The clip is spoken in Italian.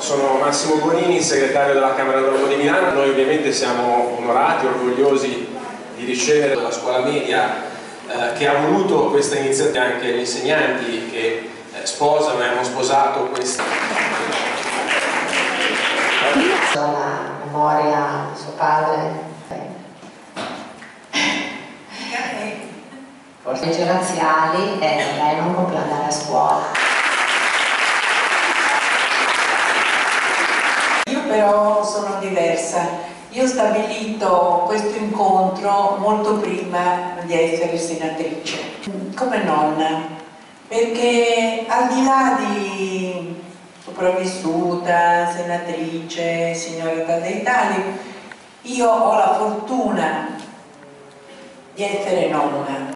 Sono Massimo Bonini, segretario della Camera d'Ormo di Milano. Noi ovviamente siamo onorati, orgogliosi di ricevere la scuola media che ha voluto questa iniziativa, anche gli insegnanti che sposano e hanno sposato questa. La memoria di suo padre. Forse leggi razziali lei non può più andare a scuola. Io però sono diversa. Io ho stabilito questo incontro molto prima di essere senatrice, come nonna, perché al di là di sopravvissuta, senatrice, signora dei tali, io ho la fortuna di essere nonna.